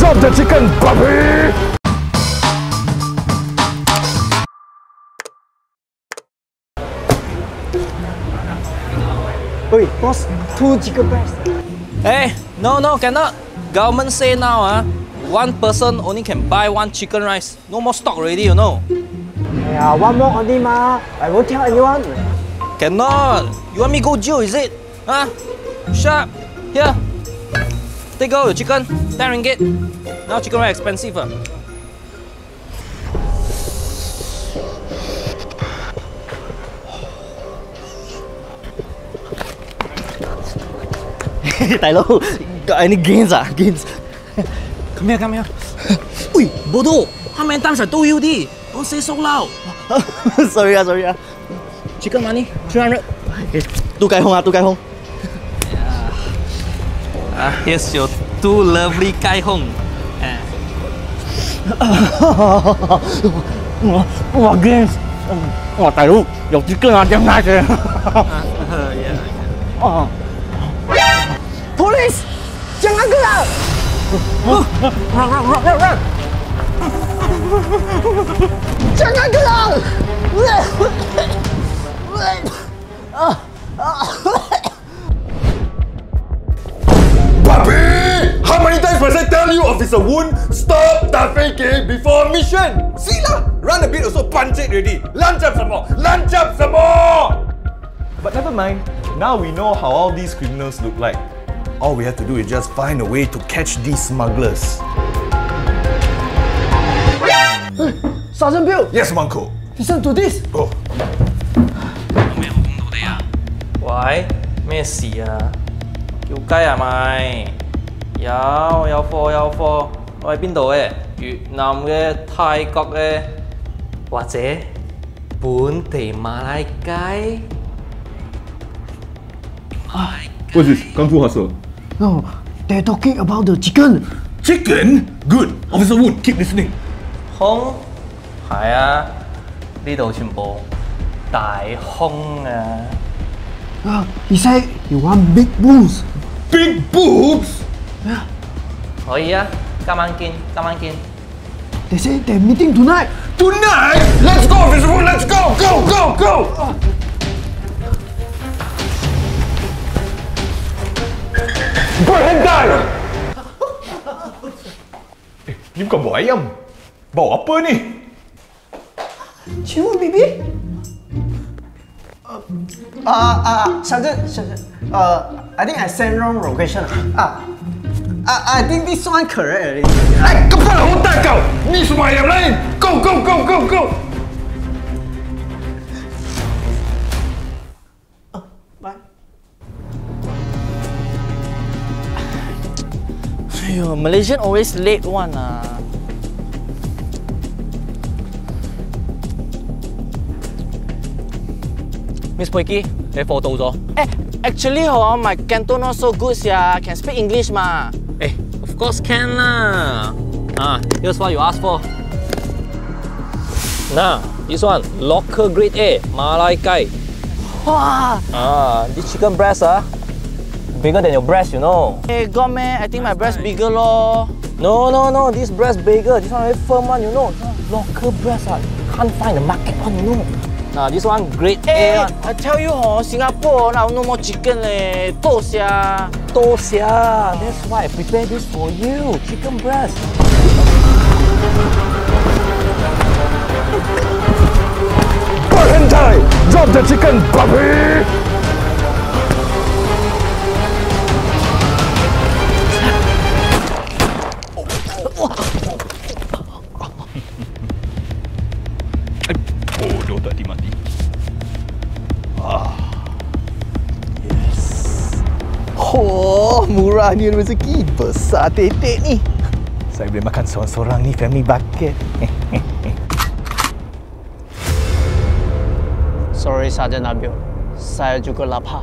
Drop the chicken, puppy! Oi, boss, 2 chicken breast. Hey, no, cannot. Government say now, one person only can buy 1 chicken rice. No more stock already, you know. Yeah, one more only ma. I won't tell anyone. Cannot. You want me go jail, is it? Huh? Shut up. Here. Take out your chicken. 10 ringgit. Now chicken rice expensive. Đại Lô, got any gains? Gains? Come here. Ui, Bodo, how many times I told you this? Don't say so loud. sorry. Chicken money, 300. Okay. 2 Kai Hong. 2 Kai Hong. Here's your 2 lovely Kai Hong. Wow, gains. Wow, Đại Lô, your chicken are damn nice. Yeah. Police! Jangan gerak! Run! Jangan gerak! Puppy! How many times must I tell you, Officer Woon? Stop the faking before mission! See lah! Run a bit also punch it already. Lunch up some more! But never mind. Now we know how all these criminals look like. All we have to do is just find a way to catch these smugglers. Sergeant Bill, Yes, Manko. listen to this. Go. 咩控到你啊？喂，咩事啊？叫雞係咪？有貨。我喺邊度嘅？越南嘅、泰國嘅，或者本地馬拉雞？ What's this? Kung Fu Hustle. No, they're talking about the chicken. Chicken? Good. Officer Woon, keep listening. 空係啊，呢度全部大空啊！ He said he want big boobs. Big boobs? 可以啊，今晚見。 They say they're meeting tonight. Tonight? Let's go, Officer Woon, let's go! Go! Berhenti! Ni bukan bau ayam. Bau apa ni? Cium, baby. Sergeant. I think I sent wrong location. I think this one correct already. Kepala otak kau! Ni semua ayam lain! Go! Bye. Malaysian always late one. Miss Poiki，你貨到咗？ Actually, my Canton not so good, can speak English ma. Of course can lah. Here's what you asked for. Nah, this one local grade A 馬拉雞。 Wow. This chicken breast bigger than your breast, you know. Hey, God man, I think my breast bigger lor. No, this breast bigger. This one very firm one, you know. Local breast can't find the market one, you know. This one grade A one. I tell you, Singapore now no more chicken leh. Toast ya. That's why I prepare this for you. Chicken breast. Berhenti! Drop the chicken, puppy! Bodoh tadi mati. Yes. Oh, murah ni rezeki. Besar tetek ni. Saya boleh makan seorang-seorang ni, family bucket. Sorry, Sergeant Nabil. Saya juga lapar.